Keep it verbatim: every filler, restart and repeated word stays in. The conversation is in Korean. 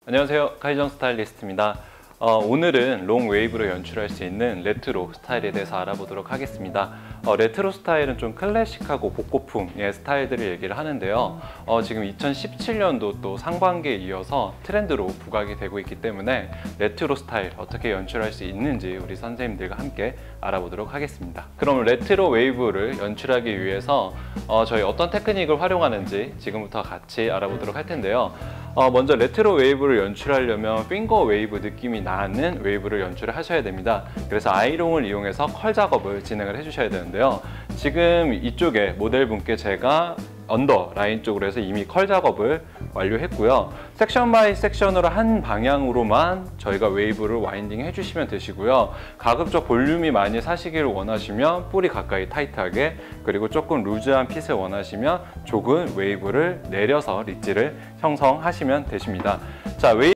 안녕하세요, 카이전 스타일리스트입니다. 어, 오늘은 롱 웨이브로 연출할 수 있는 레트로 스타일에 대해서 알아보도록 하겠습니다. 어, 레트로 스타일은 좀 클래식하고 복고풍의 스타일들을 얘기를 하는데요. 어, 지금 이천십칠 년도 또 상반기에 이어서 트렌드로 부각이 되고 있기 때문에 레트로 스타일 어떻게 연출할 수 있는지 우리 선생님들과 함께 알아보도록 하겠습니다. 그럼 레트로 웨이브를 연출하기 위해서 어, 저희 어떤 테크닉을 활용하는지 지금부터 같이 알아보도록 할 텐데요. 어, 먼저 레트로 웨이브를 연출하려면 핑거 웨이브 느낌이 나는 웨이브를 연출을 하셔야 됩니다. 그래서 아이롱을 이용해서 컬 작업을 진행을 해주셔야 되는데요. 지금 이쪽에 모델분께 제가 언더 라인 쪽으로 해서 이미 컬 작업을 완료했고요. 섹션 바이 섹션으로 한 방향으로만 저희가 웨이브를 와인딩 해주시면 되시고요. 가급적 볼륨이 많이 사시기를 원하시면 뿌리 가까이 타이트하게, 그리고 조금 루즈한 핏을 원하시면 조금 웨이브를 내려서 릿지를 형성하시면 되십니다. 자, 웨이브